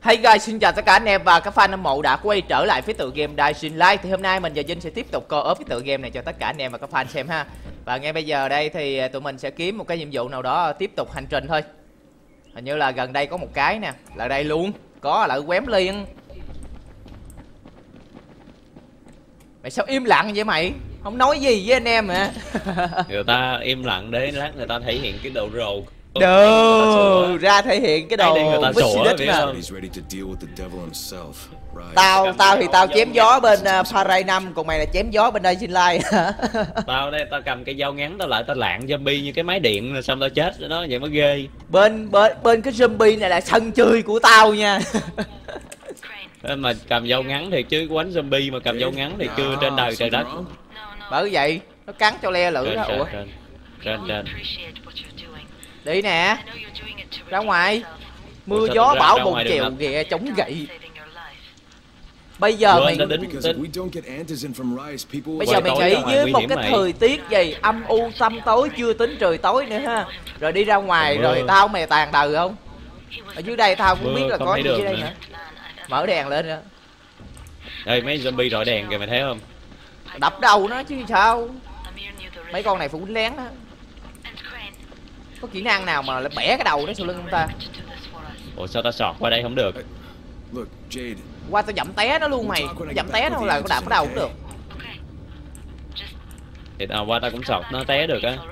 Hey guys, xin chào tất cả anh em và các fan hâm mộ đã quay trở lại với tựa game Dying Light. Thì hôm nay mình và Vinh sẽ tiếp tục co-op với tựa game này cho tất cả anh em và các fan xem ha. Và ngay bây giờ đây thì tụi mình sẽ kiếm một cái nhiệm vụ nào đó tiếp tục hành trình thôi. Hình như là gần đây có một cái nè, là đây luôn, có lại quém liền. Mày sao im lặng vậy mày? Không nói gì với anh em hả? Người ta im lặng để lát người ta thể hiện cái độ rồ. Đồ ra thể hiện cái đồ Tao thì tao chém gió bên Paray 5, còn mày là chém gió bên đây Dying Light. Tao đây, tao cầm cái dao ngắn tao lại tao lạng zombie như cái máy điện xong tao chết đó, vậy mới ghê. Bên cái zombie này là sân chơi của tao nha. Mà cầm dao ngắn thì chứ quánh zombie mà cầm dao ngắn thì chưa trên đời trời đất. Bởi vậy nó cắn cho le lưỡi đó. Ủa trên đi nè, ra ngoài, mưa gió bão bùng chèo ghẹ chống gậy. Bây giờ mày nghĩ với một cái thời tiết gì âm u tăm tối, chưa tính trời tối nữa ha, rồi đi ra ngoài rồi tao mày tàn đời không? Ở dưới đây tao cũng biết là có gì dưới đây nữa. Mở đèn lên nữa. Ê, mấy zombie rọi đèn kìa, mày thấy không? Đập đầu nó chứ sao. Mấy con này phụ lén đó. Có kỹ năng nào mà bẻ cái đầu nó sau lưng không ta? Ủa sao ta sọt qua đây không được? Qua tao dậm té nó luôn mày. Dậm té nó là có đạp cái đầu cũng được. Thì tao qua tao cũng sọt nó té được á.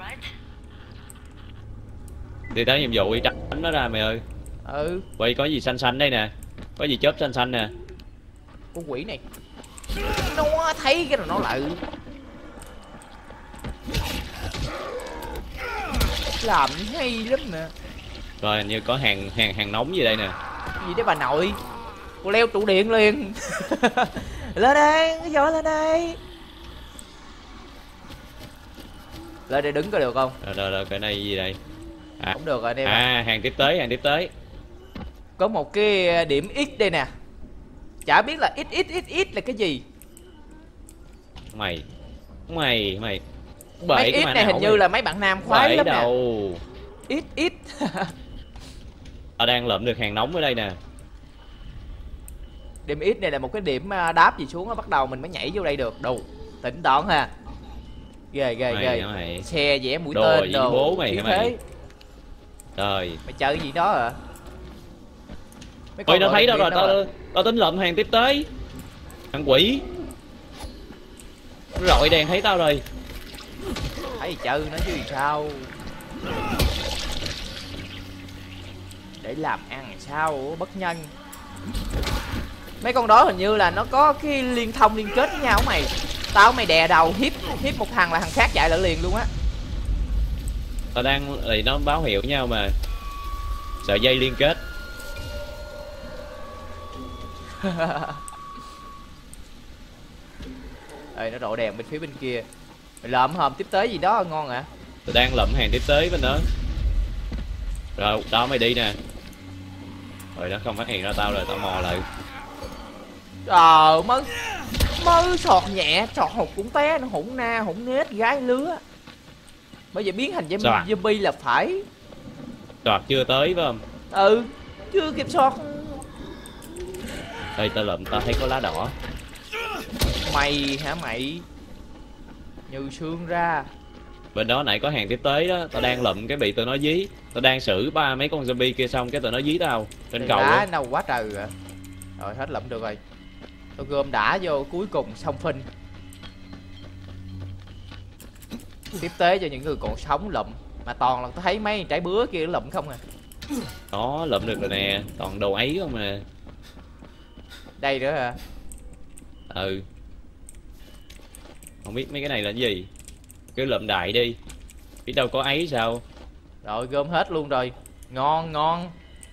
Thì tới nhiệm vụ đi tránh nó ra mày ơi. Ừ. Vậy có gì xanh xanh đây nè. Có gì chớp xanh xanh nè. Con quỷ này nó thấy cái rồi nó lại làm hay lắm nè. Rồi như có hàng nóng gì đây nè. Gì đấy bà nội. Cô leo trụ điện liền. Lên đây, cái gió lên đây. Lên đây đứng có được không? Rồi cái này gì đây? À, không được rồi em. Hàng tiếp tới. Có một cái điểm X đây nè. Chả biết là x là cái gì. Mày mấy X này hình như là mấy bạn nam khoái lắm nè. X. Tao đang lượm được hàng nóng ở đây nè. Điểm X này là một cái điểm đáp gì xuống, bắt đầu mình mới nhảy vô đây được. Đồ tỉnh tọn ha. Ghê. Xe vẽ mũi tên đồ. Bố mày hả mày? Trời. Mày chơi cái gì đó à? Ôi nó thấy đâu rồi, tao tính lượm hàng tiếp tới. Thằng quỷ. Rọi đèn thấy tao rồi. Thấy chơi nó chứ sao. Để làm ăn sao bất nhân. Mấy con đó hình như là nó có cái liên kết với nhau mày. Tao mày đè đầu hiếp một thằng là thằng khác chạy lại liền luôn á. Tao đang thì nó báo hiệu nhau mà. Sợi dây liên kết. Ê, nó rọi đèn bên phía bên kia. Mày lượm hòm tiếp tới gì đó ngon hả? Tao đang lượm hàng tiếp tới bên đó. Rồi đó mày đi nè. Rồi nó không phát hiện ra tao rồi, tao mò lại. Mới sọt nhẹ, sọt hụt cũng té, nó hụn na hụn nết gái lứa. Bây giờ biến thành zombie là phải. Sọt chưa tới phải không? Ừ, chưa kịp sọt. Đây tao lượm tao thấy có lá đỏ. Mày hả mày? Như xương ra. Bên đó nãy có hàng tiếp tới đó, tao đang lụm cái bị tụi nó dí. Tao đang xử mấy con zombie kia xong cái tụi nó dí tao trên cầu đá đâu quá trời rồi. Rồi hết lụm được rồi. Tôi gom đã vô cuối cùng xong phinh. Tiếp tế cho những người còn sống lụm. Mà toàn là tôi thấy mấy trái bứa kia lụm không à. Đó lụm được rồi nè, toàn đồ ấy không nè. Đây nữa hả? Ừ. Không biết mấy cái này là cái gì. Cứ lượm đại đi. Biết đâu có ấy sao. Rồi gom hết luôn rồi. Ngon.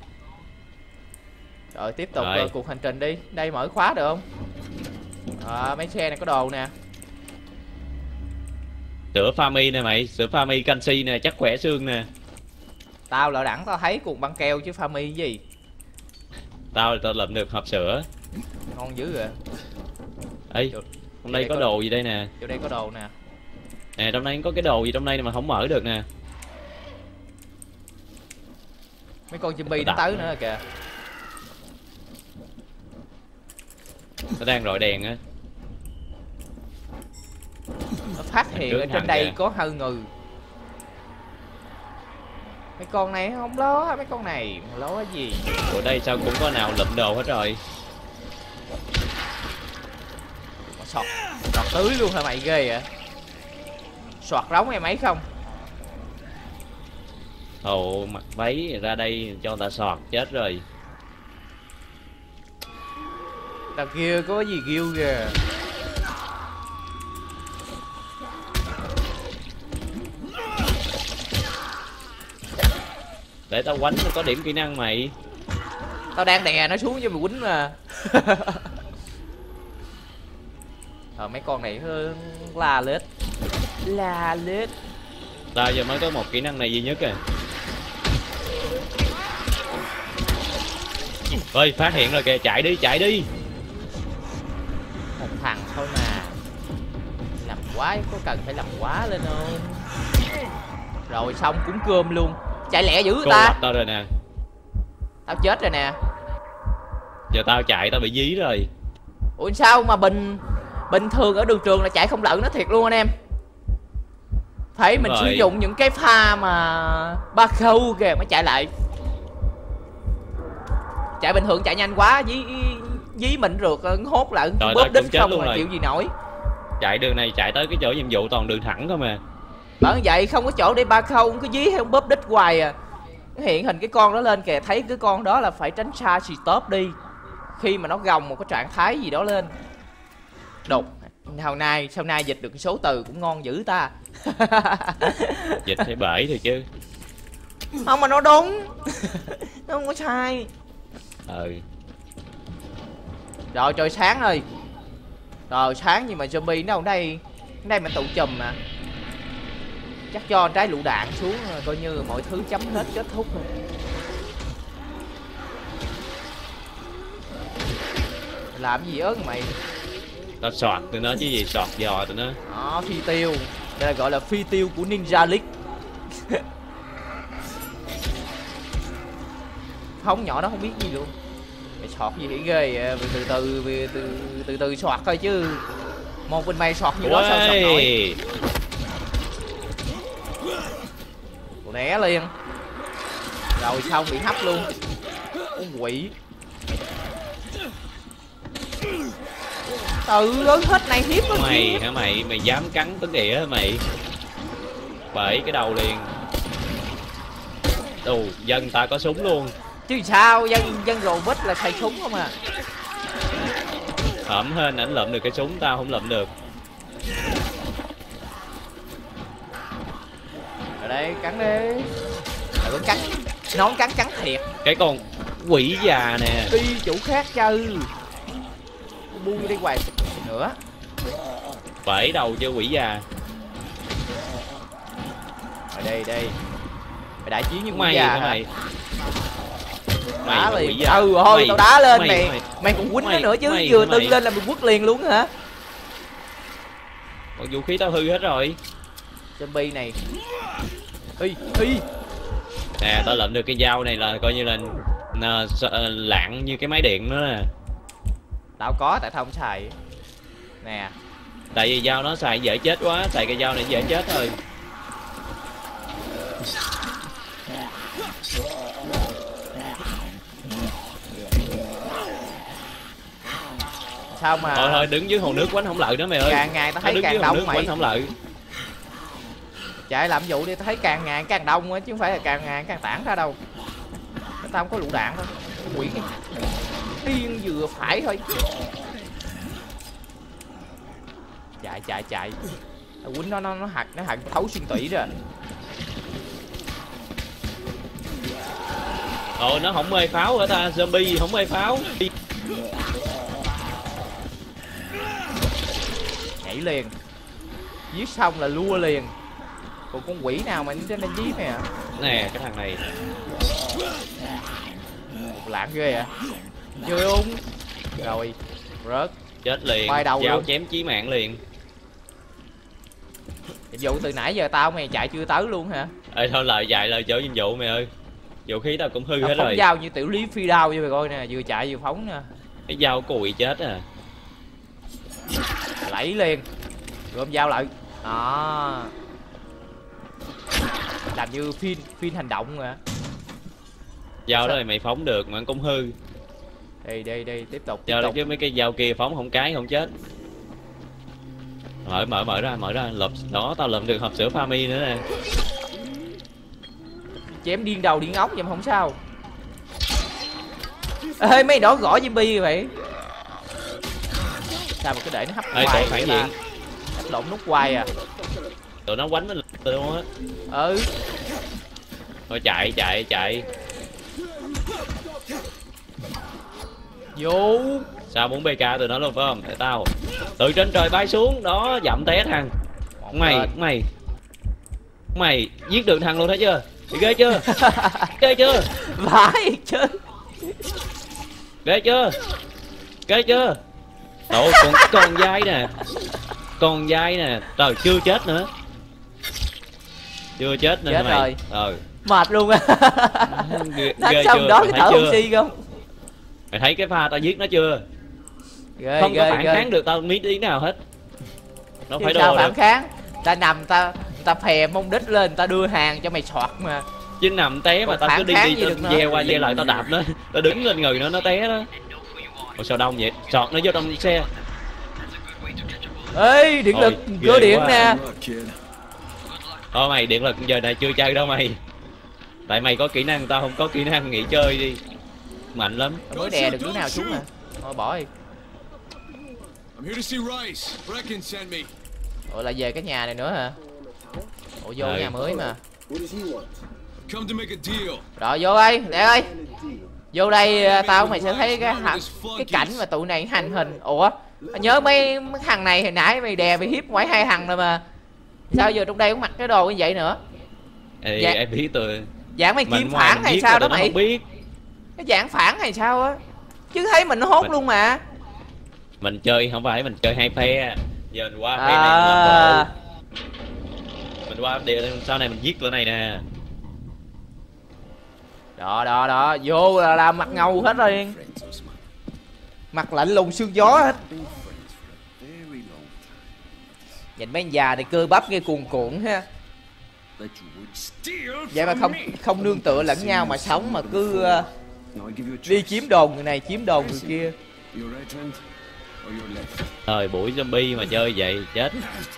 Rồi tiếp tục cuộc hành trình đi. Đây mở khóa được không? Mấy xe này có đồ nè. Sữa Fami nè mày. Sữa Fami canxi nè, chắc khỏe xương nè. Tao lỡ đẳng tao thấy cuộn băng keo chứ Fami gì. Tao lượm được hộp sữa. Ngon dữ rồi. Ê, trong đây có đồ gì đây nè. Chỗ đây có đồ nè. Nè trong đây có cái đồ gì trong đây mà không mở được nè. Mấy con zombie nó tới nữa kìa. Nó đang rọi đèn á. Nó phát hiện ở trên đây có hơi người. Mấy con này không ló, mấy con này ló cái gì? Ở đây sao cũng có nào lụm đồ hết rồi. Sọt tưới luôn hả mày, ghê vậy? Soạt rống em ấy không? Ồ, mặc váy ra đây cho người ta sọt chết rồi. Đằng kia có gì kêu kìa. Để tao quánh nó có điểm kỹ năng mày. Tao đang đè nó xuống cho mày quýnh mà. Mấy con này la lết. La lết. Tao giờ mới có một kỹ năng này duy nhất à. Ơi, phát hiện rồi kìa, chạy đi, chạy đi. Một thằng thôi mà. Làm quá, có cần phải làm quá lên không? Rồi xong cúng cơm luôn. Chạy lẹ dữ Cô ta. lập tao rồi nè. Tao chết rồi nè. Giờ tao chạy tao bị dí rồi. Ủa sao mà bình thường ở đường trường là chạy không lẫn nó thiệt luôn anh em. Thấy mình sử dụng những cái pha mà ba khâu kìa mới chạy lại. Chạy bình thường chạy nhanh quá, dí mình rượt hốt lại bóp đít không mà chịu gì nổi. Chạy đường này chạy tới cái chỗ nhiệm vụ toàn đường thẳng thôi mà. Bởi vậy không có chỗ để ba khâu, không có dí hay không bóp đít hoài à. Hiện hình cái con đó lên kìa, thấy cái con đó là phải tránh xa stop đi. Khi mà nó gồng một cái trạng thái gì đó lên. Đục. Sau nay dịch được số từ cũng ngon dữ ta. Dịch hay bể thôi chứ. Không mà nó đúng. Nó không có sai. Rồi trời sáng rồi. Trời sáng nhưng mà zombie nó ở đây. Ở đây mình tụ chùm mà. Chắc cho trái lựu đạn xuống rồi, coi như mọi thứ chấm hết kết thúc rồi. Làm gì ớn mày? Tao soạt tụi nó chứ gì, soạt giò tụi nó. Đó, phi tiêu. Đây là gọi là phi tiêu của Ninja League. Không, nhỏ nó không biết gì luôn. Mày soạt gì thì ghê. Từ từ soạt thôi chứ. Một bên mày soạt như đó sao soạt nổi. Né liền. Rồi xong bị hấp luôn. Con quỷ. Tự lớn hết này hiếp nó. Mày hả mày? Mày dám cắn tấn địa hả mày? Bể cái đầu liền. Đồ dân ta có súng luôn. Chứ sao, dân robot là xài súng không à. Hổm hên ảnh lượm được cái súng, tao không lượm được. Ở đây cắn đi. Rồi cắn. Nón cắn thiệt. Cái con quỷ già nè. Đi chỗ khác chứ. Buông đi hoài nữa. Bể đầu chưa quỷ già. Ở đây. Mày đại chiến với quỷ Mày già hả hả? mày? Đá liền. Thôi tao đá lên mày còn quýnh nó nữa chứ. Vừa tưng lên là mày quất liền luôn hả? Còn vũ khí tao hư hết rồi. Zombie này. Hi. Nè, tao lượm được cái dao này là coi như là lạng như cái máy điện nữa nè. Tao có tại tao không xài. Nè. Tại vì dao nó xài dễ chết quá, xài cái dao này dễ chết thôi. Sao mà Thôi đứng dưới hồ nước quánh không lợi nữa mày ơi. Càng ngày tao thấy càng đông mày. Quánh không lợi. Chạy làm vụ đi, tao thấy càng ngày càng đông á chứ không phải là càng ngày càng tản ra đâu. Tao không có lựu đạn thôi. Quỷ điên vừa phải thôi. Chạy. Quýnh nó hạt thấu xuyên tủy rồi. Ồ, nó không mê pháo hả ta? Zombie không mê pháo. Nhảy liền. Giết xong là lua liền. Còn con quỷ nào mà trên đây giết nè. Nè, cái thằng này. Lạng ghê à. Chơi không? Rồi. Rớt. Chết liền. Dao luôn. Chém chí mạng liền. Nhiệm vụ từ nãy giờ tao mày chạy chưa tới luôn hả? Ê thôi lời dạy lời chỗ nhiệm vụ mày ơi. Vũ khí tao cũng hư hết rồi. Phóng dao như tiểu lý phi đao như mày coi nè, vừa chạy vừa phóng nè. Cái dao cùi chết à. Lấy liền. Gom dao lại. Đó. Làm như phim hành động rồi. Dao đó thì mày phóng được mà cũng hư. Đây tiếp tục. Dao đó chứ mấy cái dao kia phóng không cái không chết. Mở ra lợp đó, tao lượm được hộp sữa Fami nữa nè. Chém điên đầu điên ốc vậy mà không sao. Ê mấy đó gõ zombie vậy. Sao mà cứ để nó hấp hoài phản vậy diện. Hấp lộn nút hoài à. Tụi nó quánh mình luôn á. Ừ. Thôi chạy. Vô. Sao muốn BK tụi nó luôn phải không? Để tao từ trên trời bay xuống đó, dậm té thằng. Mày giết được thằng luôn thấy chưa? Thì ghê chưa? Vãi chứ. Ghê chưa? Trời, còn dai nè. Trời, chưa chết nữa. Chết rồi. Mày. Mệt luôn á. Ghê xong chưa? đó cái thở oxy không? Mày thấy cái pha tao giết nó chưa? Ghê, không có phản kháng được tao miết tí nào hết. Nó phải sao đồ phản được. kháng? Ta nằm ta phè mông đít lên, ta đưa hàng cho mày soạt mà. Chứ nằm té mà Còn tao cứ phản đi kháng tao ve qua ve lại tao đạp nó, tao đứng lên người nó té đó. Ủa sao đông vậy? Sọt nó vô trong xe. Ê, điện lực, cơ điện nè. Thôi mày, điện lực giờ này chưa chơi đâu mày. Tại mày có kỹ năng, tao không có kỹ năng, nghỉ chơi đi. Mạnh lắm. Tao mới đè được đứa nào xuống à. Thôi bỏ đi. Ủa lại về cái nhà này nữa hả? Ủa vô nhà mới mà. Rồi vô đây, để ơi. Vô đây tao mày sẽ thấy cái cảnh mà tụi này hành hình. Ủa nhớ mấy thằng này hồi nãy mày đè mày hiếp ngoại 2 thằng rồi mà. Sao giờ trong đây cũng mặc cái đồ như vậy nữa? Ê, em biết tôi. Dạng mày kiếm phản hay sao đó mày? Không biết. Cái dạng phản hay sao á? Chứ thấy mình nó hốt luôn mà. Mình chơi không phải mình chơi hai phe. Giờ mình qua phe này làm bộ. Mình qua sau này mình giết tụi này nè. Đó, vô là mặt ngầu hết rồi. Mặt lạnh lùng xương gió hết. Nhìn mấy anh già này cơ bắp nghe cuồn cuộn ha. Vậy mà không nương tựa lẫn nhau mà sống mà cứ đi chiếm đồn người này chiếm đồn người kia. Thời buổi zombie mà chơi vậy chết.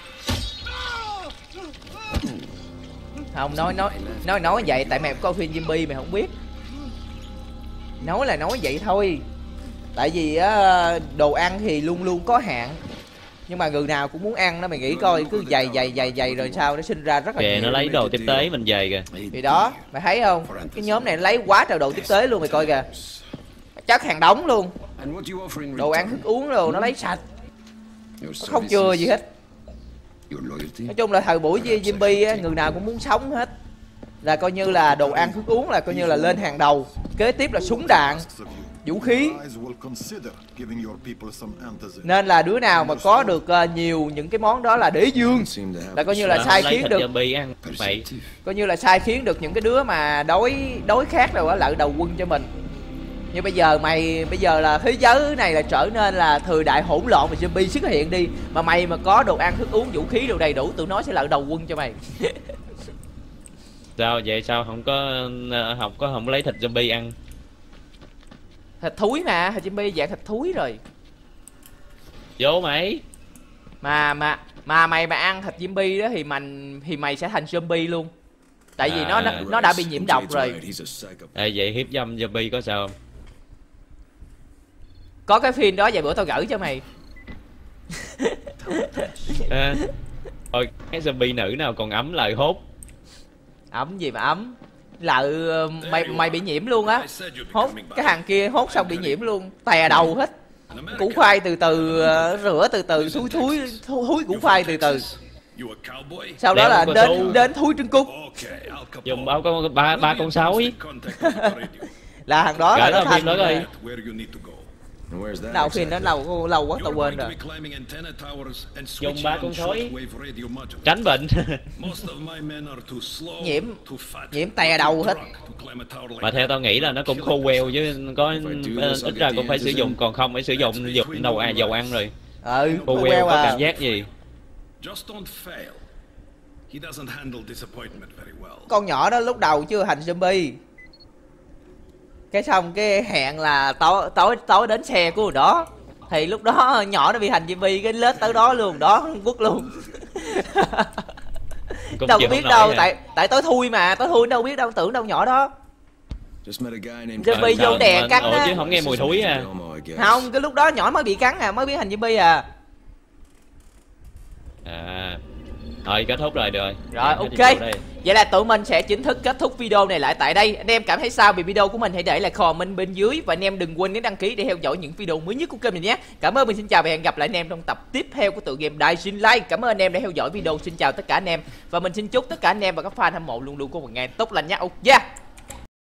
Không nói vậy tại mày coi phim zombie mày không biết. Nói là nói vậy thôi. Tại vì á đồ ăn thì luôn luôn có hạn. Nhưng mà người nào cũng muốn ăn đó, mày nghĩ coi cứ dày rồi sao nó sinh ra rất là nhiều. Nó lấy đồ tiếp tế mình về kìa. Thì đó, mày thấy không? Cái nhóm này nó lấy quá trời đồ tiếp tế luôn mày coi kìa. Chất hàng đống luôn. Đồ ăn thức uống rồi nó lấy sạch. Nó không chừa gì hết. Nói chung là thời buổi zombie á, người nào cũng muốn sống hết. Là coi như là đồ ăn thức uống là coi như là lên hàng đầu. Kế tiếp là súng đạn, vũ khí. Nên là đứa nào mà có được nhiều những cái món đó là đế dương. Là coi như là sai khiến được. Coi như là sai khiến được những cái đứa mà đối khác rồi á lại đầu quân cho mình. Như bây giờ là thế giới này là trở nên là thời đại hỗn loạn và zombie xuất hiện đi. Mà mày mà có đồ ăn thức uống vũ khí đồ đầy đủ, tụi nó sẽ lại đầu quân cho mày. Sao vậy, sao không lấy thịt zombie ăn? Thịt thúi mà, thịt zombie dạng thịt thúi rồi. Vô mày. Mà mày mà ăn thịt zombie đó thì mày sẽ thành zombie luôn. Tại vì nó đã bị nhiễm độc rồi. Vậy hiếp dâm zombie có sao không? Có cái phim đó vài bữa tao gửi cho mày. Thôi cái zombie nữ nào còn ấm lại hốt. Ấm gì mà ấm. Lợ mày bị nhiễm luôn á. Hốt cái hàng kia hốt xong bị nhiễm luôn, tè đầu hết. Củ khoai từ từ rửa từ từ thúi củ khoai từ từ. Sau đó là đến thúi trứng cút. Dùng ba con sói. Là hàng đó là nó thành rồi. Nào phim nó lâu quá tao quên rồi. Dùng 3 con sói tránh bệnh. Nhiễm tè đầu hết. Mà theo tao nghĩ là nó cũng khô queo chứ có ít ra cũng phải sử dụng, còn không phải sử dụng dầu ăn rồi. Powell Powell có à. cảm giác gì? Just don't fail. He doesn't handle disappointment very well. Con nhỏ đó lúc đầu chưa thành zombie, cái xong cái hẹn là tối đến xe của đó, thì lúc đó nhỏ nó bị thành zombie, cái lết tới đó luôn, đó quất luôn. Cũng Đâu chịu có biết không đâu, nổi à. tại tối thui mà, tối thui đâu biết đâu, tưởng đâu nhỏ đó. Just met a guy named Zombie Sao vô đè mà- cắn á. chứ không nghe mùi thúi à. Không, cái lúc đó nhỏ mới bị cắn à, mới biết thành zombie à. À, thôi kết thúc rồi, được rồi. Rồi, Em hết ok. video đây. Vậy là tụi mình sẽ chính thức kết thúc video này lại tại đây. Anh em cảm thấy sao về video của mình hãy để lại comment bên dưới. Và anh em đừng quên nhấn đăng ký để theo dõi những video mới nhất của kênh mình nhé. Cảm ơn, mình xin chào và hẹn gặp lại anh em trong tập tiếp theo của tựa game Dying Light. Cảm ơn anh em đã theo dõi video. Xin chào tất cả anh em. Và mình xin chúc tất cả anh em và các fan hâm mộ luôn luôn có một ngày tốt lành nhé. Ok.